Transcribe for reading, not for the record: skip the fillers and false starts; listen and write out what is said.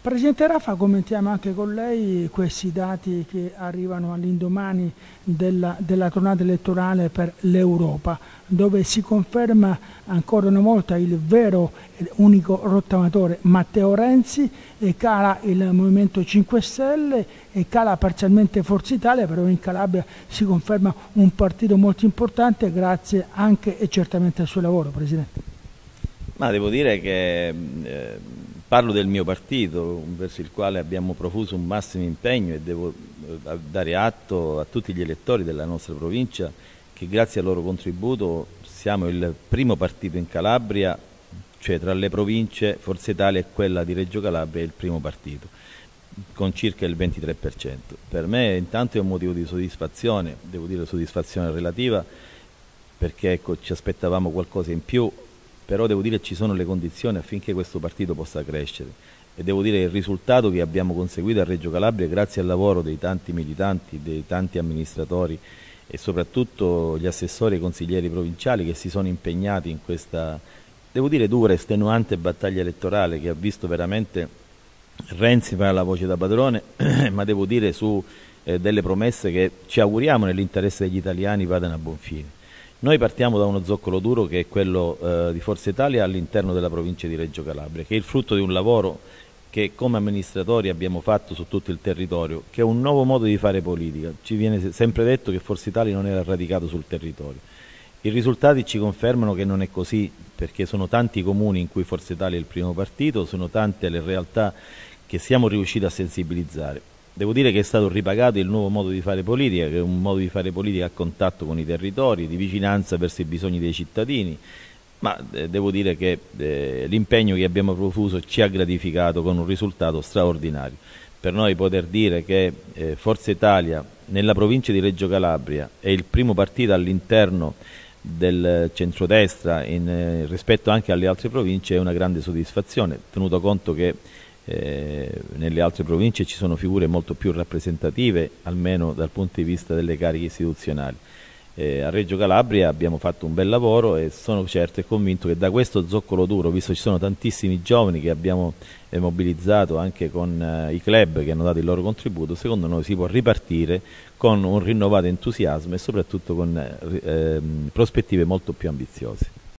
Presidente Raffa, commentiamo anche con lei questi dati che arrivano all'indomani della tornata elettorale per l'Europa, dove si conferma ancora una volta il vero e unico rottamatore Matteo Renzi, e cala il Movimento 5 Stelle e cala parzialmente Forza Italia, però in Calabria si conferma un partito molto importante grazie anche e certamente al suo lavoro, Presidente. Ma devo dire che parlo del mio partito, verso il quale abbiamo profuso un massimo impegno, e devo dare atto a tutti gli elettori della nostra provincia che grazie al loro contributo siamo il primo partito in Calabria, cioè tra le province Forza Italia e quella di Reggio Calabria è il primo partito, con circa il 23%. Per me intanto è un motivo di soddisfazione, devo dire soddisfazione relativa, perché ecco, ci aspettavamo qualcosa in più, però devo dire che ci sono le condizioni affinché questo partito possa crescere, e devo dire che il risultato che abbiamo conseguito a Reggio Calabria grazie al lavoro dei tanti militanti, dei tanti amministratori e soprattutto gli assessori e i consiglieri provinciali che si sono impegnati in questa, devo dire, dura e estenuante battaglia elettorale che ha visto veramente Renzi fare la voce da padrone, ma devo dire su delle promesse che ci auguriamo nell'interesse degli italiani vadano a buon fine. Noi partiamo da uno zoccolo duro che è quello di Forza Italia all'interno della provincia di Reggio Calabria, che è il frutto di un lavoro che come amministratori abbiamo fatto su tutto il territorio, che è un nuovo modo di fare politica. Ci viene sempre detto che Forza Italia non era radicato sul territorio. I risultati ci confermano che non è così, perché sono tanti i comuni in cui Forza Italia è il primo partito, sono tante le realtà che siamo riusciti a sensibilizzare. Devo dire che è stato ripagato il nuovo modo di fare politica, che è un modo di fare politica a contatto con i territori, di vicinanza verso i bisogni dei cittadini, ma devo dire che l'impegno che abbiamo profuso ci ha gratificato con un risultato straordinario. Per noi poter dire che Forza Italia nella provincia di Reggio Calabria è il primo partito all'interno del centrodestra rispetto anche alle altre province è una grande soddisfazione, tenuto conto che nelle altre province ci sono figure molto più rappresentative, almeno dal punto di vista delle cariche istituzionali. A Reggio Calabria abbiamo fatto un bel lavoro e sono certo e convinto che da questo zoccolo duro, visto che ci sono tantissimi giovani che abbiamo mobilizzato anche con i club che hanno dato il loro contributo, secondo noi si può ripartire con un rinnovato entusiasmo e soprattutto con prospettive molto più ambiziose.